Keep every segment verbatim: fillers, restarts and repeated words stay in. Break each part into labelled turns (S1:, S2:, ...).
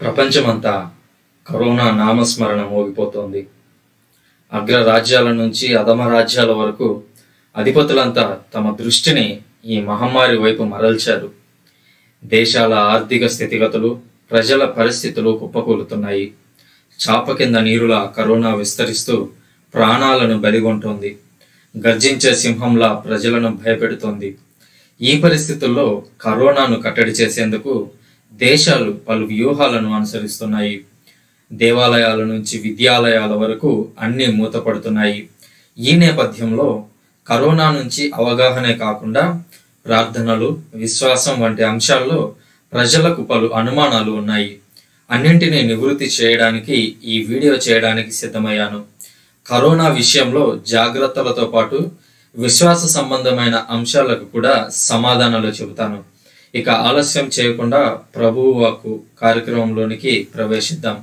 S1: ప్రపంచమంతా కరోనా నామస్మరణ మోగిపోతోంది. అగ్ర రాజ్యాల నుంచి అధమ రాజ్యాల వరకు అధిపతులంతా తమ దృష్టిని ఈ మహమ్మారి వైపు మరల్చారు. దేశాల ఆర్థిక స్థితిగతులు, ప్రజల పరిస్థితులు కుప్పకూలుతున్నాయి. చాప కింద నీరులా కరోనా విస్తరిస్తూ ప్రాణాలను బలిగొంటోంది. గర్జించే సింహంలా ప్రజలను భయపెడుతోంది. ఈ పరిస్థితుల్లో కరోనాను కట్టడి చేసేందుకు దేశాలు పలు వ్యూహాలను అనుసరిస్తున్నాయి. దేవాలయాల నుంచి విద్యాలయాల వరకు అన్నీ మూతపడుతున్నాయి. ఈ నేపథ్యంలో కరోనా నుంచి అవగాహనే కాకుండా ప్రార్థనలు, విశ్వాసం వంటి అంశాల్లో ప్రజలకు పలు అనుమానాలు ఉన్నాయి. అన్నింటినీ నివృత్తి చేయడానికి ఈ వీడియో చేయడానికి సిద్ధమయ్యాను. కరోనా విషయంలో జాగ్రత్తలతో పాటు విశ్వాస సంబంధమైన అంశాలకు కూడా సమాధానాలు చెబుతాను. ఇక ఆలస్యం చేయకుండా ప్రభువు వాక్కు కార్యక్రమంలోనికి ప్రవేశిద్దాం.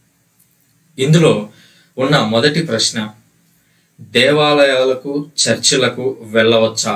S1: ఇందులో ఉన్న మొదటి ప్రశ్న, దేవాలయాలకు, చర్చిలకు వెళ్ళవచ్చా?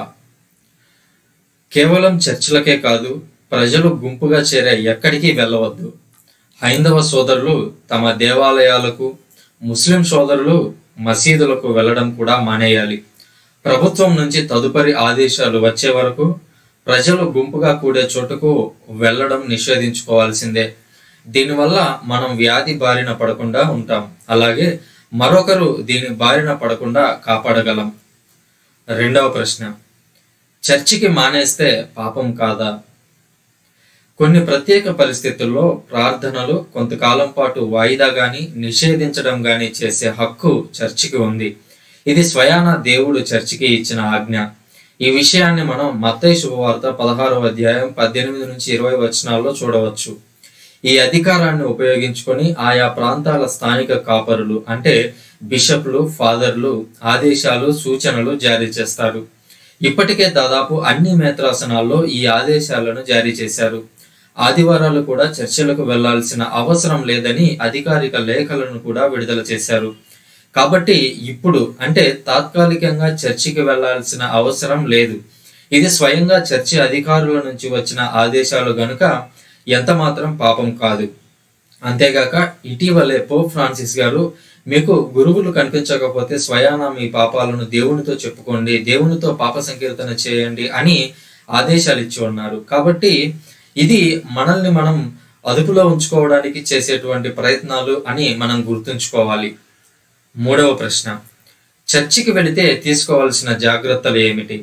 S1: కేవలం చర్చిలకే కాదు, ప్రజలు గుంపుగా చేరే ఎక్కడికి వెళ్ళవద్దు. హైందవ సోదరులు తమ దేవాలయాలకు, ముస్లిం సోదరులు మసీదులకు వెళ్ళడం కూడా మానేయాలి. ప్రభుత్వం నుంచి తదుపరి ఆదేశాలు వచ్చే వరకు ప్రజలు గుంపుగా కూడే చోటుకు వెళ్ళడం నిషేధించుకోవాల్సిందే. దీనివల్ల మనం వ్యాధి బారిన పడకుండా ఉంటాం, అలాగే మరొకరు దీని బారిన పడకుండా కాపాడగలం. రెండవ ప్రశ్న, చర్చికి మానేస్తే పాపం కాదా? కొన్ని ప్రత్యేక పరిస్థితుల్లో ప్రార్థనలు కొంతకాలం పాటు వాయిదా గాని, నిషేధించడం గాని చేసే హక్కు చర్చికి ఉంది. ఇది స్వయాన దేవుడు చర్చికి ఇచ్చిన ఆజ్ఞ. ఈ విషయాన్ని మనం మత్తయి శుభవార్త పదహారవ అధ్యాయం పద్దెనిమిది నుంచి ఇరవై వచనాల్లో చూడవచ్చు. ఈ అధికారాన్ని ఉపయోగించుకొని ఆయా ప్రాంతాల స్థానిక కాపరులు అంటే బిషప్లు, ఫాదర్లు ఆదేశాలు, సూచనలు జారీ చేస్తారు. ఇప్పటికే దాదాపు అన్ని మేత్రాసనాల్లో ఈ ఆదేశాలను జారీ చేశారు. ఆదివారాలు కూడా చర్చిలకు వెళ్లాల్సిన అవసరం లేదని అధికారిక లేఖలను కూడా విడుదల చేశారు. కాబట్టి ఇప్పుడు అంటే తాత్కాలికంగా చర్చికి వెళ్లాల్సిన అవసరం లేదు. ఇది స్వయంగా చర్చి అధికారుల నుంచి వచ్చిన ఆదేశాలు గనుక ఎంత మాత్రం పాపం కాదు. అంతేగాక ఇటీవలే పోప్ ఫ్రాన్సిస్ గారు, మీకు గురువులు కనిపించకపోతే స్వయాన మీ పాపాలను దేవునితో చెప్పుకోండి, దేవునితో పాప సంకీర్తన చేయండి అని ఆదేశాలు ఇచ్చి ఉన్నారు. కాబట్టి ఇది మనల్ని మనం అదుపులో ఉంచుకోవడానికి చేసేటువంటి ప్రయత్నాలు అని మనం గుర్తుంచుకోవాలి. మూడవ ప్రశ్న, చర్చికి వెళితే తీసుకోవాల్సిన జాగ్రత్తలు ఏమిటి?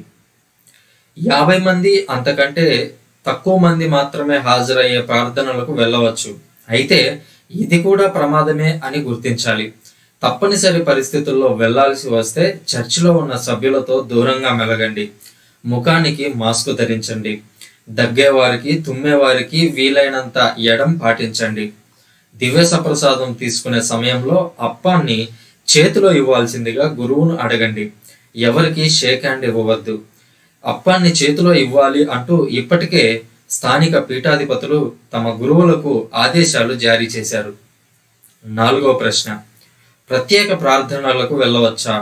S1: యాభై మంది అంతకంటే తక్కువ మంది మాత్రమే హాజరయ్యే ప్రార్థనలకు వెళ్ళవచ్చు. అయితే ఇది కూడా ప్రమాదమే అని గుర్తించాలి. తప్పనిసరి పరిస్థితుల్లో వెళ్లాల్సి వస్తే చర్చిలో ఉన్న సభ్యులతో దూరంగా మెలగండి. ముఖానికి మాస్క్ ధరించండి. దగ్గేవారికి, తుమ్మేవారికి వీలైనంత ఎడం పాటించండి. దివ్య సప్రసాదం తీసుకునే సమయంలో అప్పాన్ని చేతిలో ఇవ్వాల్సిందిగా గురువును అడగండి. ఎవరికి షేక్ హ్యాండ్ ఇవ్వవద్దు. అప్పాన్ని చేతిలో ఇవ్వాలి అంటూ ఇప్పటికే స్థానిక పీఠాధిపతులు తమ గురువులకు ఆదేశాలు జారీ చేశారు. నాలుగో ప్రశ్న, ప్రత్యేక ప్రార్థనలకు వెళ్ళవచ్చా?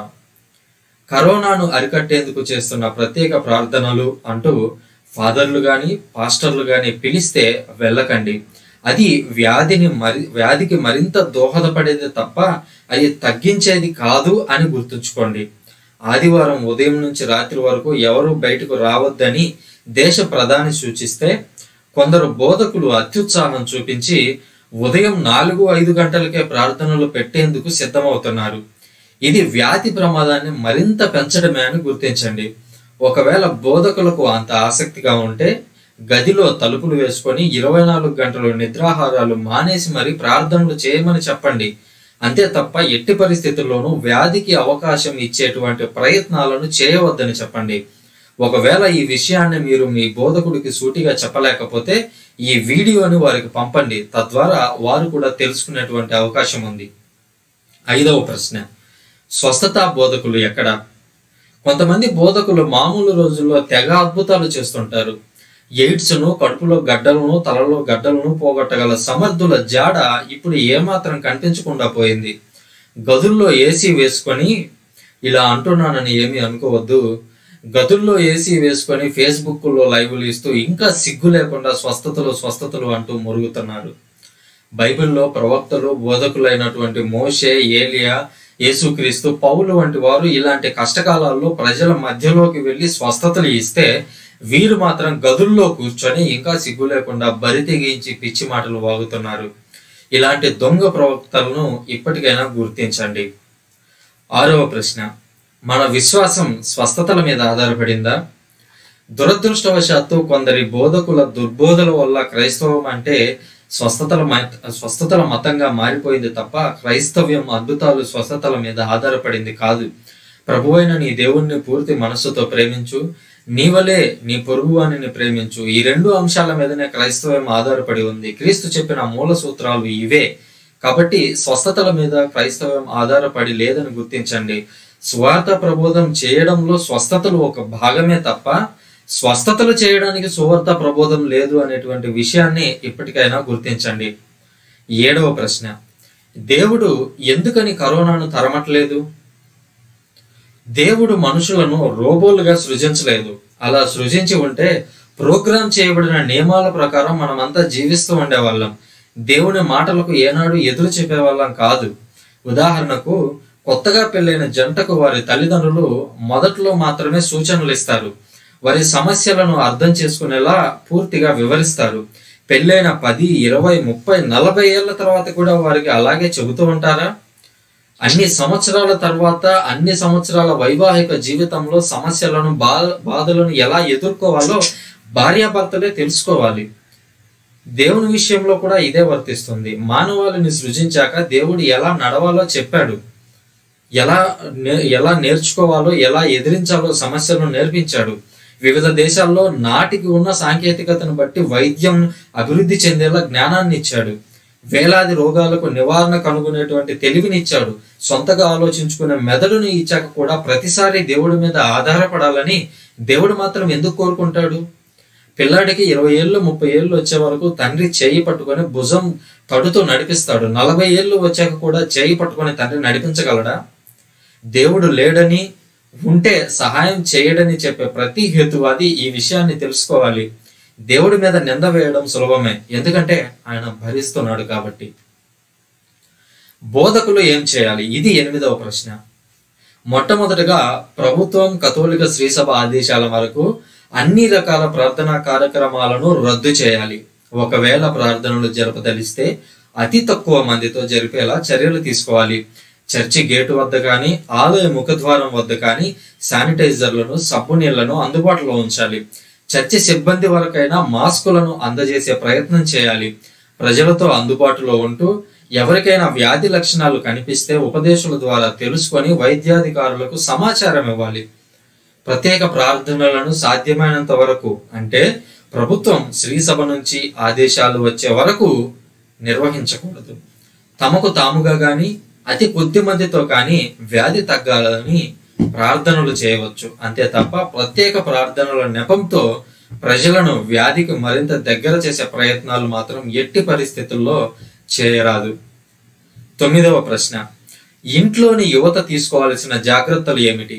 S1: కరోనాను అరికట్టేందుకు చేస్తున్న ప్రత్యేక ప్రార్థనలు అంటూ ఫాదర్లు గాని, పాస్టర్లు గాని పిలిస్తే వెళ్ళకండి. అది వ్యాధిని మరి వ్యాధికి మరింత దోహదపడేది తప్ప అది తగ్గించేది కాదు అని గుర్తుంచుకోండి. ఆదివారం ఉదయం నుంచి రాత్రి వరకు ఎవరు బయటకు రావద్దని దేశ ప్రధాని సూచిస్తే కొందరు బోధకులు అత్యుత్సాహం చూపించి ఉదయం నాలుగు ఐదు గంటలకే ప్రార్థనలు పెట్టేందుకు సిద్ధమవుతున్నారు. ఇది వ్యాధి ప్రమాదాన్ని మరింత పెంచడమే అని గుర్తించండి. ఒకవేళ బోధకులకు అంత ఆసక్తిగా ఉంటే గదిలో తలుపులు వేసుకొని ఇరవై నాలుగు గంటలు నిద్రాహారాలు మానేసి మరి ప్రార్థనలు చేయమని చెప్పండి. అంతే తప్ప ఎట్టి పరిస్థితుల్లోనూ వ్యాధికి అవకాశం ఇచ్చేటువంటి ప్రయత్నాలను చేయవద్దని చెప్పండి. ఒకవేళ ఈ విషయాన్ని మీరు మీ బోధకుడికి సూటిగా చెప్పలేకపోతే ఈ వీడియోని వారికి పంపండి. తద్వారా వారు కూడా తెలుసుకునేటువంటి అవకాశం ఉంది. ఐదవ ప్రశ్న, స్వస్థతా బోధకులు ఎక్కడ? కొంతమంది బోధకులు మామూలు రోజుల్లో తెగ అద్భుతాలు చేస్తుంటారు. ఎయిడ్స్ను, కడుపులో గడ్డలను, తలలో గడ్డలను పోగొట్టగల సమర్థుల జాడ ఇప్పుడు ఏమాత్రం కనిపించకుండా పోయింది. గదుల్లో ఏసీ వేసుకొని, ఇలా అంటున్నానని ఏమీ అనుకోవద్దు, గదుల్లో ఏసీ వేసుకొని ఫేస్బుక్లో లైవ్లు ఇస్తూ ఇంకా సిగ్గు లేకుండా స్వస్థతలు స్వస్థతలు అంటూ మురుగుతున్నారు. బైబిల్లో ప్రవక్తలు, బోధకులైనటువంటి మోషే, ఏలియా, యేసుక్రీస్తు, పౌలు వంటి వారు ఇలాంటి కష్టకాలాల్లో ప్రజల మధ్యలోకి వెళ్ళి స్వస్థతలు ఇస్తే వీరు మాత్రం గదుల్లో కూర్చొని ఇంకా సిగ్గు లేకుండా బరి తెగించి పిచ్చి మాటలు వాగుతున్నారు. ఇలాంటి దొంగ ప్రవక్తలను ఇప్పటికైనా గుర్తించండి. ఆరవ ప్రశ్న, మన విశ్వాసం స్వస్థతల మీద ఆధారపడిందా? దురదృష్టవశాత్తు కొందరి బోధకుల దుర్బోధల వల్ల క్రైస్తవం అంటే స్వస్థతల స్వస్థతల మతంగా మారిపోయింది తప్ప క్రైస్తవ్యం అద్భుతాలు, స్వస్థతల మీద ఆధారపడింది కాదు. ప్రభువైన నీ దేవుణ్ణి పూర్తి మనస్సుతో ప్రేమించు, నీవలే నీ పొరుగువానిని ప్రేమించు. ఈ రెండు అంశాల మీదనే క్రైస్తవం ఆధారపడి ఉంది. క్రీస్తు చెప్పిన మూల సూత్రాలు ఇవే. కాబట్టి స్వస్థతల మీద క్రైస్తవం ఆధారపడి లేదని గుర్తించండి. సువార్త ప్రబోధం చేయడంలో స్వస్థతలు ఒక భాగమే తప్ప స్వస్థతలు చేయడానికి సువార్త ప్రబోధం లేదు అనేటువంటి విషయాన్ని ఇప్పటికైనా గుర్తించండి. ఏడవ ప్రశ్న, దేవుడు ఎందుకని కరోనాను తరమట్లేదు? దేవుడు మనుషులను రోబోలుగా సృజించలేదు. అలా సృజించి ఉంటే ప్రోగ్రామ్ చేయబడిన నియమాల ప్రకారం మనమంతా జీవిస్తూ ఉండేవాళ్ళం. దేవుని మాటలకు ఏనాడు ఎదురు చెప్పేవాళ్ళం కాదు. ఉదాహరణకు, కొత్తగా పెళ్ళైన జంటకు వారి తల్లిదండ్రులు మొదట్లో మాత్రమే సూచనలు ఇస్తారు. వారి సమస్యలను అర్థం చేసుకునేలా పూర్తిగా వివరిస్తారు. పెళ్ళైన పది, ఇరవై, ముప్పై, నలభై ఏళ్ల తర్వాత కూడా వారికి అలాగే చెబుతూ ఉంటారా? అన్ని సంవత్సరాల తర్వాత అన్ని సంవత్సరాల వైవాహిక జీవితంలో సమస్యలను, బా బాధలను ఎలా ఎదుర్కోవాలో భార్యాభర్తలే తెలుసుకోవాలి. దేవుని విషయంలో కూడా ఇదే వర్తిస్తుంది. మానవాళిని సృజించాక దేవుడు ఎలా నడవాలో చెప్పాడు. ఎలా ఎలా నేర్చుకోవాలో, ఎలా ఎదిరించాలో సమస్యలను నేర్పించాడు. వివిధ దేశాల్లో నాటికి ఉన్న సాంకేతికతను బట్టి వైద్యం అభివృద్ధి చెందేలా జ్ఞానాన్ని ఇచ్చాడు. వేలాది రోగాలకు నివారణ కనుగొనేటువంటి తెలివినిచ్చాడు. సొంతగా ఆలోచించుకునే మెదడుని ఇచ్చాక కూడా ప్రతిసారి దేవుడి మీద ఆధారపడాలని దేవుడు మాత్రం ఎందుకు కోరుకుంటాడు? పిల్లాడికి ఇరవై ఏళ్ళు ముప్పై ఏళ్ళు వచ్చే వరకు తండ్రి చేయి పట్టుకొని భుజం తడుతూ నడిపిస్తాడు. నలభై ఏళ్ళు వచ్చాక కూడా చేయి పట్టుకొని తండ్రి నడిపించగలడా? దేవుడు లేడని, ఉంటే సహాయం చేయడని చెప్పే ప్రతి హేతువాది ఈ విషయాన్ని తెలుసుకోవాలి. దేవుడి మీద నింద వేయడం సులభమే, ఎందుకంటే ఆయన భరిస్తున్నాడు కాబట్టి. బోధకులు ఏం చేయాలి? ఇది ఎనిమిదవ ప్రశ్న. మొట్టమొదటిగా ప్రభుత్వం, కథోలిక శ్రీసభ ఆదేశాల వరకు అన్ని రకాల ప్రార్థనా కార్యక్రమాలను రద్దు చేయాలి. ఒకవేళ ప్రార్థనలు జరపదలిస్తే అతి తక్కువ మందితో జరిపేలా చర్యలు తీసుకోవాలి. చర్చి గేటు వద్ద కానీ, ఆలయ ముఖద్వారం వద్ద కానీ శానిటైజర్లను, సబ్బు నీళ్లను అందుబాటులో ఉంచాలి. చర్చి సిబ్బంది వరకైనా మాస్కులను అందజేసే ప్రయత్నం చేయాలి. ప్రజలతో అందుబాటులో ఉంటూ ఎవరికైనా వ్యాధి లక్షణాలు కనిపిస్తే ఉపదేశాల ద్వారా తెలుసుకొని వైద్యాధికారులకు సమాచారం ఇవ్వాలి. ప్రత్యేక ప్రార్థనలను సాధ్యమైనంత వరకు, అంటే ప్రభుత్వం శ్రీసభ నుంచి ఆదేశాలు వచ్చే వరకు నిర్వహించకూడదు. తమకు తాముగా కానీ, అతి కొద్ది మందితో కానీ వ్యాధి తగ్గాలని ప్రార్థనలు చేయవచ్చు. అంతే తప్ప ప్రత్యేక ప్రార్థనల నెపంతో ప్రజలను వ్యాధికి మరింత దగ్గర చేసే ప్రయత్నాలు మాత్రం ఎట్టి పరిస్థితుల్లో చేయరాదు. తొమ్మిదవ ప్రశ్న, ఇంట్లోని యువత తీసుకోవాల్సిన జాగ్రత్తలు ఏమిటి?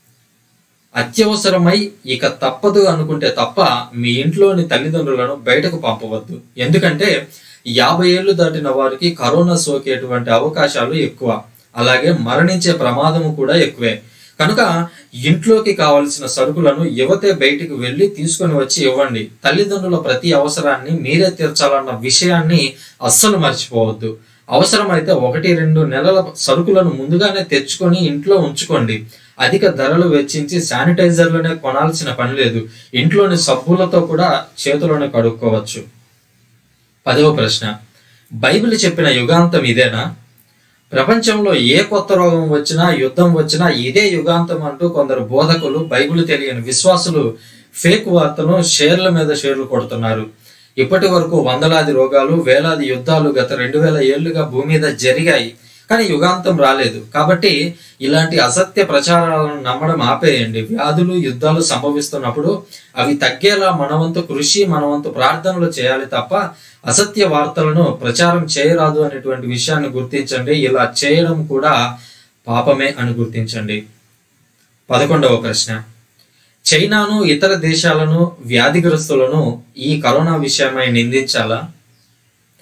S1: అత్యవసరమై ఇక తప్పదు అనుకుంటే తప్ప మీ ఇంట్లోని తల్లిదండ్రులను బయటకు పంపవద్దు. ఎందుకంటే యాభై ఏళ్లు దాటిన వారికి కరోనా సోకేటువంటి అవకాశాలు ఎక్కువ. అలాగే మరణించే ప్రమాదము కూడా ఎక్కువే. కనుక ఇంట్లోకి కావలసిన సరుకులను యువతే బయటికి వెళ్ళి తీసుకొని వచ్చి ఇవ్వండి. తల్లిదండ్రుల ప్రతి అవసరాన్ని మీరే తీర్చాలన్న విషయాన్ని అస్సలు మర్చిపోవద్దు. అవసరమైతే ఒకటి రెండు నెలల సరుకులను ముందుగానే తెచ్చుకొని ఇంట్లో ఉంచుకోండి. అధిక ధరలు వెచ్చించి శానిటైజర్లనే కొనాల్సిన పని లేదు. ఇంట్లోని సబ్బులతో కూడా చేతులను కడుక్కోవచ్చు. పదవ ప్రశ్న, బైబిల్ చెప్పిన యుగాంతం ఇదేనా? ప్రపంచంలో ఏ కొత్త రోగం వచ్చినా, యుద్ధం వచ్చినా ఇదే యుగాంతం అంటూ కొందరు బోధకులు, బైబిల్ తెలియని విశ్వాసులు ఫేక్ వార్తను షేర్ల మీద షేర్లు కొడుతున్నారు. ఇప్పటి వరకు వందలాది రోగాలు, వేలాది యుద్ధాలు గత రెండు వేల ఏళ్లుగా భూమి మీద జరిగాయి, కానీ యుగాంతం రాలేదు. కాబట్టి ఇలాంటి అసత్య ప్రచారాలను నమ్మడం ఆపేయండి. వ్యాధులు, యుద్ధాలు సంభవిస్తున్నప్పుడు అవి తగ్గేలా మనవంతు కృషి, మనవంతు ప్రార్థనలు చేయాలి తప్ప అసత్య వార్తలను ప్రచారం చేయరాదు అనేటువంటి విషయాన్ని గుర్తించండి. ఇలా చేయడం కూడా పాపమే అని గుర్తించండి. పదకొండవ ప్రశ్న, చైనాను, ఇతర దేశాలను, వ్యాధిగ్రస్తులను ఈ కరోనా విషయమై నిందించాలా?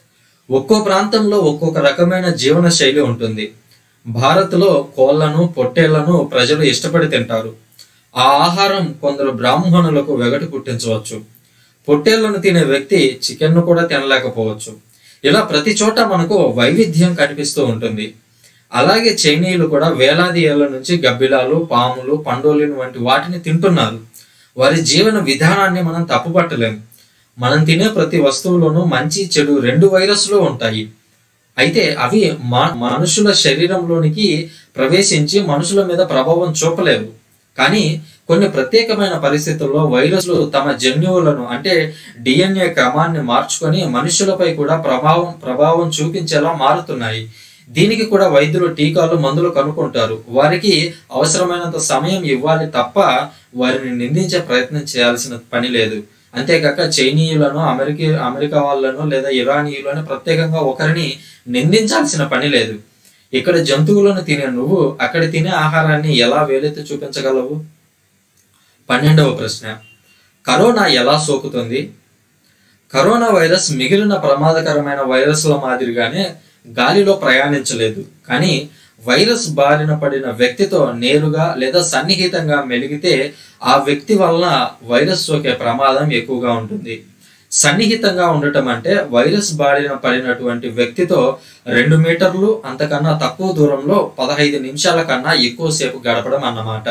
S1: ఒక్కో ప్రాంతంలో ఒక్కొక్క రకమైన జీవన శైలి ఉంటుంది. భారత్లో కోళ్లను, పొట్టేళ్లను ప్రజలు ఇష్టపడి తింటారు. ఆ ఆహారం కొందరు బ్రాహ్మణులకు వెగటు పుట్టించవచ్చు. పొట్టేళ్లను తినే వ్యక్తి చికెన్ను కూడా తినలేకపోవచ్చు. ఇలా ప్రతి చోట మనకు వైవిధ్యం కనిపిస్తూ ఉంటుంది. అలాగే చైనీయులు కూడా వేలాది ఏళ్ల నుంచి గబ్బిలాలు, పాములు, పండోలిన్ వంటి వాటిని తింటున్నారు. వారి జీవన విధానాన్ని మనం తప్పుపట్టలేము. మనం తినే ప్రతి వస్తువులోనూ మంచి, చెడు రెండు వైరస్లు ఉంటాయి. అయితే అవి మా మనుషుల శరీరంలోనికి ప్రవేశించి మనుషుల మీద ప్రభావం చూపలేవు. కానీ కొన్ని ప్రత్యేకమైన పరిస్థితుల్లో వైరస్లు తమ జన్యువులను అంటే డిఎన్ఏ క్రమాన్ని మార్చుకొని మనుషులపై కూడా ప్రభావం ప్రభావం చూపించేలా మారుతున్నాయి. దీనికి కూడా వైద్యులు టీకాలు, మందులు కనుక్కుంటారు. వారికి అవసరమైనంత సమయం ఇవ్వాలి తప్ప వారిని నిందించే ప్రయత్నం చేయాల్సిన పని లేదు. అంతేకాక చైనీయులను, అమెరికా అమెరికా వాళ్ళను లేదా ఇరానీయులను ప్రత్యేకంగా ఒకరిని నిందించాల్సిన పని లేదు. ఇక్కడ జంతువులను తినే నువ్వు అక్కడ తినే ఆహారాన్ని ఎలా వేలెత్తి చూపించగలవు? పన్నెండవ ప్రశ్న, కరోనా ఎలా సోకుతుంది? కరోనా వైరస్ మిగిలిన ప్రమాదకరమైన వైరస్ల మాదిరిగానే గాలిలో ప్రయాణించలేదు. కానీ వైరస్ బారిన పడిన వ్యక్తితో నేరుగా లేదా సన్నిహితంగా మెలిగితే ఆ వ్యక్తి వలన వైరస్ సోకే ప్రమాదం ఎక్కువగా ఉంటుంది. సన్నిహితంగా ఉండటం అంటే వైరస్ బారిన పడినటువంటి వ్యక్తితో రెండు మీటర్లు అంతకన్నా తక్కువ దూరంలో పదహైదు నిమిషాల కన్నా ఎక్కువసేపు గడపడం అన్నమాట.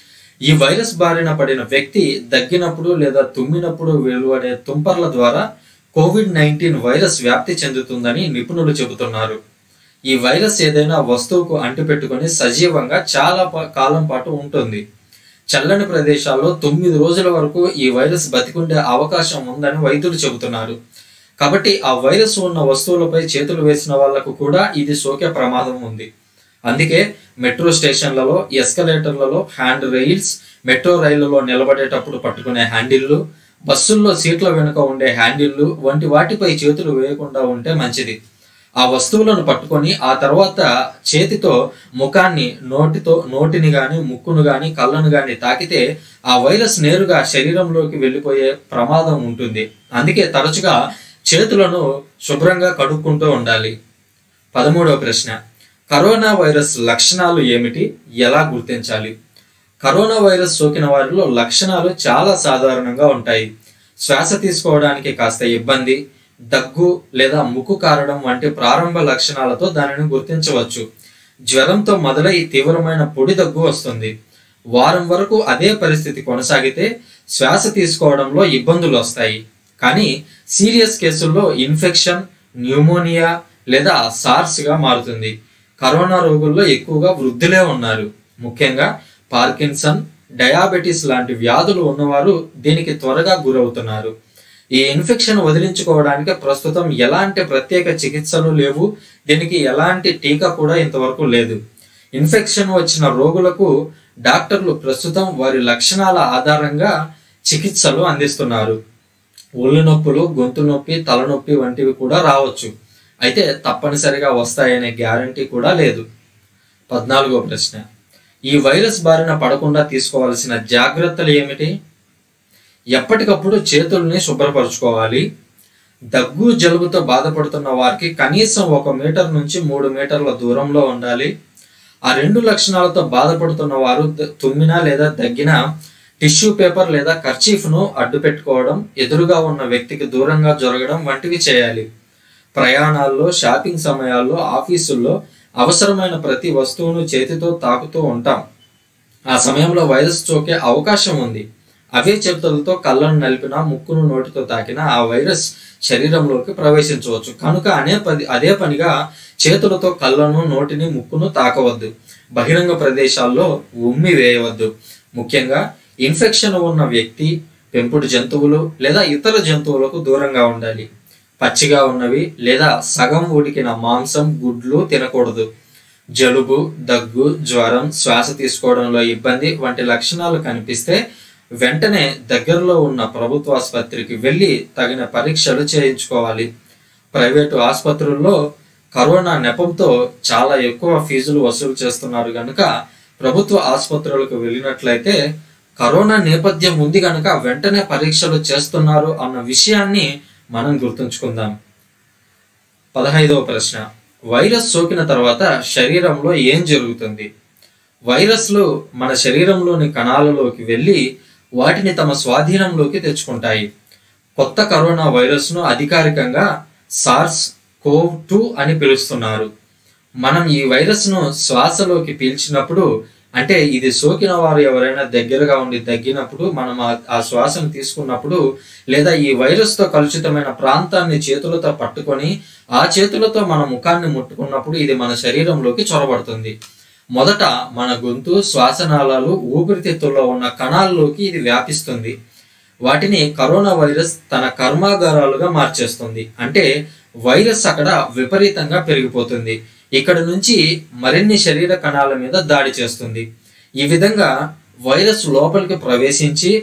S1: ఈ వైరస్ బారిన పడిన వ్యక్తి దగ్గినప్పుడు లేదా తుమ్మినప్పుడు వెలువడే తుంపర్ల ద్వారా కోవిడ్ నైన్టీన్ వైరస్ వ్యాప్తి చెందుతుందని నిపుణులు చెబుతున్నారు. ఈ వైరస్ ఏదైనా వస్తువుకు అంటిపెట్టుకొని సజీవంగా చాలా కాలం పాటు ఉంటుంది. చల్లని ప్రదేశాల్లో తొమ్మిది రోజుల వరకు ఈ వైరస్ బతికుండే అవకాశం ఉందని వైద్యులు చెబుతున్నారు. కాబట్టి ఆ వైరస్ ఉన్న వస్తువులపై చేతులు వేసిన వాళ్లకు కూడా ఇది సోకే ప్రమాదం ఉంది. అందుకే మెట్రో స్టేషన్లలో, ఎస్కలేటర్లలో హ్యాండ్ రైల్స్, మెట్రో రైళ్లలో నిలబడేటప్పుడు పట్టుకునే హ్యాండిళ్లు, బస్సుల్లో సీట్ల వెనుక ఉండే హ్యాండిళ్లు వంటి వాటిపై చేతులు వేయకుండా ఉంటే మంచిది. ఆ వస్తువులను పట్టుకొని ఆ తర్వాత చేతితో ముఖాన్ని, నోటితో నోటిని గాని, ముక్కును గాని, కళ్ళను గాని తాకితే ఆ వైరస్ నేరుగా శరీరంలోకి వెళ్ళిపోయే ప్రమాదం ఉంటుంది. అందుకే తరచుగా చేతులను శుభ్రంగా కడుక్కుంటూ ఉండాలి. పదమూడవ ప్రశ్న, కరోనా వైరస్ లక్షణాలు ఏమిటి? ఎలా గుర్తించాలి? కరోనా వైరస్ సోకిన వారిలో లక్షణాలు చాలా సాధారణంగా ఉంటాయి. శ్వాస తీసుకోవడానికి కాస్త ఇబ్బంది, దగ్గు లేదా ముక్కు కారడం వంటి ప్రారంభ లక్షణాలతో దానిని గుర్తించవచ్చు. జ్వరంతో మొదలై తీవ్రమైన పొడి దగ్గు వస్తుంది. వారం వరకు అదే పరిస్థితి కొనసాగితే శ్వాస తీసుకోవడంలో ఇబ్బందులు వస్తాయి. కానీ సీరియస్ కేసుల్లో ఇన్ఫెక్షన్, న్యూమోనియా లేదా సార్స్గా మారుతుంది. కరోనా రోగుల్లో ఎక్కువగా వృద్ధులే ఉన్నారు. ముఖ్యంగా పార్కిన్సన్, డయాబెటీస్ లాంటి వ్యాధులు ఉన్నవారు దీనికి త్వరగా గురవుతున్నారు. ఈ ఇన్ఫెక్షన్ వదిలించుకోవడానికి ప్రస్తుతం ఎలాంటి ప్రత్యేక చికిత్సలు లేవు. దీనికి ఎలాంటి టీకా కూడా ఇంతవరకు లేదు. ఇన్ఫెక్షన్ వచ్చిన రోగులకు డాక్టర్లు ప్రస్తుతం వారి లక్షణాల ఆధారంగా చికిత్సలు అందిస్తున్నారు. ఒళ్ళు నొప్పులు, గొంతు నొప్పి, తలనొప్పి వంటివి కూడా రావచ్చు. అయితే తప్పనిసరిగా వస్తాయనే గ్యారంటీ కూడా లేదు. పద్నాలుగో ప్రశ్న, ఈ వైరస్ బారిన పడకుండా తీసుకోవాల్సిన జాగ్రత్తలు ఏమిటి? ఎప్పటికప్పుడు చేతుల్ని శుభ్రపరచుకోవాలి. దగ్గు, జలుబుతో బాధపడుతున్న వారికి కనీసం ఒక మీటర్ నుంచి మూడు మీటర్ల దూరంలో ఉండాలి. ఆ రెండు లక్షణాలతో బాధపడుతున్న వారు తుమ్మినా లేదా దగ్గినా టిష్యూ పేపర్ లేదా కర్చీఫ్ను అడ్డు పెట్టుకోవడం, ఎదురుగా ఉన్న వ్యక్తికి దూరంగా జరగడం వంటివి చేయాలి. ప్రయాణాల్లో, షాపింగ్ సమయాల్లో, ఆఫీసుల్లో అవసరమైన ప్రతి వస్తువును చేతితో తాకుతూ ఉంటాం. ఆ సమయంలో వైరస్ సోకే అవకాశం ఉంది. అవే చేతులతో కళ్ళను నలిపినా, ముక్కును నోటితో తాకినా ఆ వైరస్ శరీరంలోకి ప్రవేశించవచ్చు. కనుక అనే పది అదే పనిగా చేతులతో కళ్ళను, నోటిని, ముక్కును తాకవద్దు. బహిరంగ ప్రదేశాల్లో ఉమ్మి వేయవద్దు. ముఖ్యంగా ఇన్ఫెక్షన్ ఉన్న వ్యక్తి, పెంపుడు జంతువులు లేదా ఇతర జంతువులకు దూరంగా ఉండాలి. పచ్చిగా ఉన్నవి లేదా సగం ఉడికిన మాంసం, గుడ్లు తినకూడదు. జలుబు, దగ్గు, జ్వరం, శ్వాస తీసుకోవడంలో ఇబ్బంది వంటి లక్షణాలు కనిపిస్తే వెంటనే దగ్గరలో ఉన్న ప్రభుత్వ ఆసుపత్రికి వెళ్ళి తగిన పరీక్షలు చేయించుకోవాలి. ప్రైవేటు ఆసుపత్రుల్లో కరోనా నెపంతో చాలా ఎక్కువ ఫీజులు వసూలు చేస్తున్నారు కనుక ప్రభుత్వ ఆసుపత్రులకు వెళ్ళినట్లయితే కరోనా నేపథ్యం ఉంది కనుక వెంటనే పరీక్షలు చేస్తున్నారు అన్న విషయాన్ని మనం గుర్తుంచుకుందాం. పదహైదవ ప్రశ్న, వైరస్ సోకిన తర్వాత శరీరంలో ఏం జరుగుతుంది? వైరస్లు మన శరీరంలోని కణాలలోకి వెళ్ళి వాటిని తమ స్వాధీనంలోకి తెచ్చుకుంటాయి. కొత్త కరోనా వైరస్ను అధికారికంగా సార్స్ కోవ్ టూ అని పిలుస్తున్నారు. మనం ఈ వైరస్ను శ్వాసలోకి పీల్చినప్పుడు, అంటే ఇది సోకిన వారు ఎవరైనా దగ్గరగా ఉండి తగ్గినప్పుడు మనం ఆ శ్వాసను తీసుకున్నప్పుడు, లేదా ఈ వైరస్తో కలుషితమైన ప్రాంతాన్ని చేతులతో పట్టుకొని ఆ చేతులతో మన ముఖాన్ని ముట్టుకున్నప్పుడు ఇది మన శరీరంలోకి చొరబడుతుంది. మొదట మన గొంతు, శ్వాసనాళాలు, ఊపిరితిత్తుల్లో ఉన్న కణాల్లోకి ఇది వ్యాపిస్తుంది. వాటిని కరోనా వైరస్ తన కర్మాగారాలుగా మార్చేస్తుంది. అంటే వైరస్ అక్కడ విపరీతంగా పెరిగిపోతుంది. ఇక్కడ నుంచి మరిన్ని శరీర కణాల మీద దాడి చేస్తుంది. ఈ విధంగా వైరస్ లోపలికి ప్రవేశించి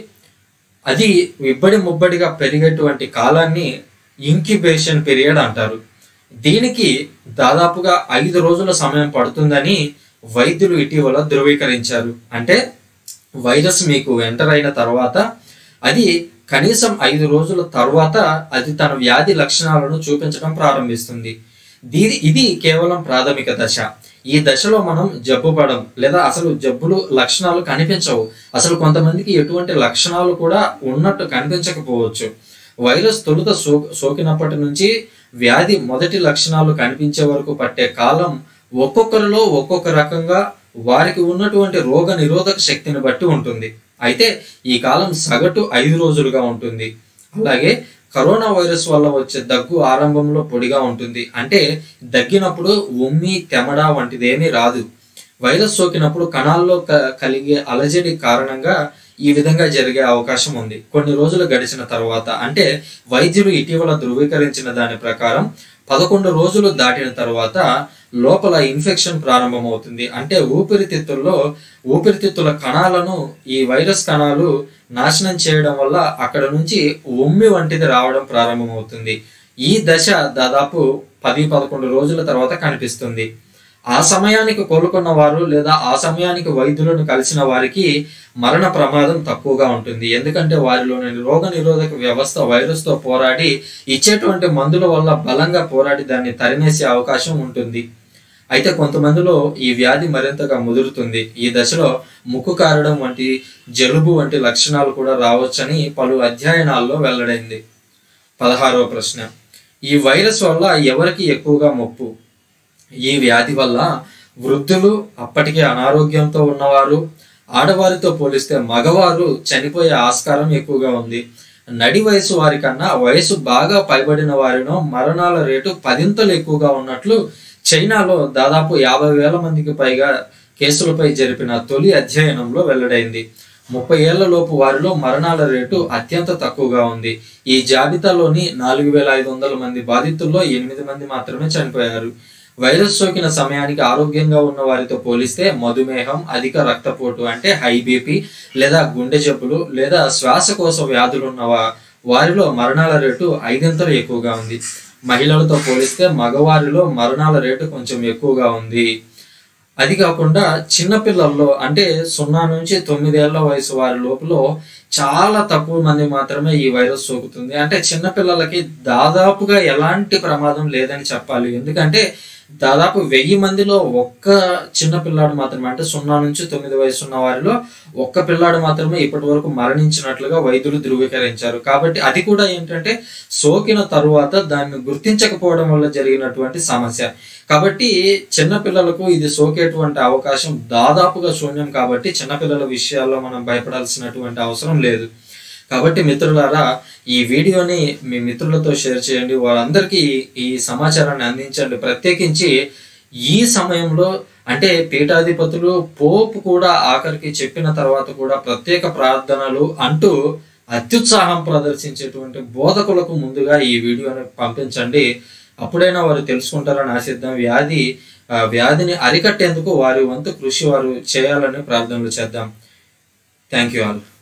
S1: అది ఇబ్బడి ముబ్బడిగా పెరిగేటువంటి కాలాన్ని ఇంక్యుబేషన్ పీరియడ్ అంటారు. దీనికి దాదాపుగా ఐదు రోజుల సమయం పడుతుందని వైద్యులు ఇటీవల ధృవీకరించారు. అంటే వైరస్ మీకు ఎంటర్ అయిన తర్వాత అది కనీసం ఐదు రోజుల తర్వాత అది తన వ్యాధి లక్షణాలను చూపించడం ప్రారంభిస్తుంది. దీని ఇది కేవలం ప్రాథమిక దశ. ఈ దశలో మనం జబ్బు పడం లేదా అసలు జబ్బులు లక్షణాలు కనిపించవు. అసలు కొంతమందికి ఎటువంటి లక్షణాలు కూడా ఉన్నట్టు కనిపించకపోవచ్చు. వైరస్ తొలుత సో సోకినప్పటి నుంచి వ్యాధి మొదటి లక్షణాలు కనిపించే వరకు పట్టే కాలం ఒక్కొక్కరిలో ఒక్కొక్క రకంగా వారికి ఉన్నటువంటి రోగ నిరోధక శక్తిని బట్టి ఉంటుంది. అయితే ఈ కాలం సగటు ఐదు రోజులుగా ఉంటుంది. అలాగే కరోనా వైరస్ వల్ల వచ్చే దగ్గు ఆరంభంలో పొడిగా ఉంటుంది. అంటే దగ్గినప్పుడు ఉమ్మి, తెమడ వంటిదేమీ రాదు. వైరస్ సోకినప్పుడు కణాల్లో కలిగే అలజడి కారణంగా ఈ విధంగా జరిగే అవకాశం ఉంది. కొన్ని రోజులు గడిచిన తర్వాత, అంటే వైద్యులు ఇటీవల ధృవీకరించిన దాని ప్రకారం పదకొండు రోజులు దాటిన తర్వాత లోపల ఇన్ఫెక్షన్ ప్రారంభమవుతుంది. అంటే ఊపిరితిత్తుల్లో ఊపిరితిత్తుల కణాలను ఈ వైరస్ కణాలు నాశనం చేయడం వల్ల అక్కడ నుంచి ఉమ్మి వంటిది రావడం ప్రారంభమవుతుంది. ఈ దశ దాదాపు పది పదకొండు రోజుల తర్వాత కనిపిస్తుంది. ఆ సమయానికి కోలుకున్న వారు లేదా ఆ సమయానికి వైద్యులను కలిసిన వారికి మరణ ప్రమాదం తక్కువగా ఉంటుంది. ఎందుకంటే వారిలోని రోగ నిరోధక వ్యవస్థ వైరస్తో పోరాడి ఇచ్చేటువంటి మందుల వల్ల బలంగా పోరాడి దాన్ని తరిమేసే అవకాశం ఉంటుంది. అయితే కొంతమందిలో ఈ వ్యాధి మరింతగా ముదురుతుంది. ఈ దశలో ముక్కు కారడం వంటి, జలుబు వంటి లక్షణాలు కూడా రావచ్చని పలు అధ్యయనాల్లో వెల్లడైంది. పదహారవ ప్రశ్న, ఈ వైరస్ వల్ల ఎవరికి ఎక్కువగా ముప్పు? ఈ వ్యాధి వల్ల వృద్ధులు, అప్పటికే అనారోగ్యంతో ఉన్నవారు, ఆడవారితో పోలిస్తే మగవారు చనిపోయే ఆస్కారం ఎక్కువగా ఉంది. నడి వయసు వారి కన్నా వయసు బాగా పైబడిన వారిలో మరణాల రేటు పదింతలు ఎక్కువగా ఉన్నట్లు చైనాలో దాదాపు యాభై వేల మందికి పైగా కేసులపై జరిపిన తొలి అధ్యయనంలో వెల్లడైంది. ముప్పై ఏళ్ల లోపు వారిలో మరణాల రేటు అత్యంత తక్కువగా ఉంది. ఈ జాబితాలోని నాలుగు వేల ఐదు వందల మంది బాధితుల్లో ఎనిమిది మంది మాత్రమే చనిపోయారు. వైరస్ సోకిన సమయానికి ఆరోగ్యంగా ఉన్న వారితో పోలిస్తే మధుమేహం, అధిక రక్తపోటు అంటే హై బీపీ లేదా గుండె జబ్బులు లేదా శ్వాసకోశ వ్యాధులు ఉన్న వారిలో మరణాల రేటు ఐదింతలు ఎక్కువగా ఉంది. మహిళలతో పోలిస్తే మగవారిలో మరణాల రేటు కొంచెం ఎక్కువగా ఉంది. అది కాకుండా చిన్నపిల్లల్లో, అంటే సున్నా నుంచి తొమ్మిదేళ్ల వయసు వారి లోపల చాలా తక్కువ మంది మాత్రమే ఈ వైరస్ సోకుతుంది. అంటే చిన్నపిల్లలకి దాదాపుగా ఎలాంటి ప్రమాదం లేదని చెప్పాలి. ఎందుకంటే దాదాపు వెయ్యి మందిలో ఒక్క చిన్న పిల్లాడు మాత్రమే, అంటే సున్నా నుంచి తొమ్మిది వయసు ఉన్న వారిలో ఒక్క పిల్లాడు మాత్రమే ఇప్పటి వరకు మరణించినట్లుగా వైద్యులు ధృవీకరించారు. కాబట్టి అది కూడా ఏంటంటే సోకిన తరువాత దాన్ని గుర్తించకపోవడం వల్ల జరిగినటువంటి సమస్య. కాబట్టి చిన్నపిల్లలకు ఇది సోకేటువంటి అవకాశం దాదాపుగా శూన్యం. కాబట్టి చిన్నపిల్లల విషయాల్లో మనం భయపడాల్సినటువంటి అవసరం లేదు. కాబట్టి మిత్రులారా, ఈ వీడియోని మీ మిత్రులతో షేర్ చేయండి. వారందరికీ ఈ సమాచారాన్ని అందించండి. ప్రత్యేకించి ఈ సమయంలో, అంటే పీఠాధిపతులు, పోపు కూడా ఆఖరికి చెప్పిన తర్వాత కూడా ప్రత్యేక ప్రార్థనలు అంటూ అత్యుత్సాహం ప్రదర్శించేటువంటి బోధకులకు ముందుగా ఈ వీడియోని పంపించండి. అప్పుడైనా వారు తెలుసుకుంటారని ఆశిద్దాం. వ్యాధి వ్యాధిని అరికట్టేందుకు వారి వంతు కృషి వారు చేయాలని ప్రార్థనలు చేద్దాం. Thank you all.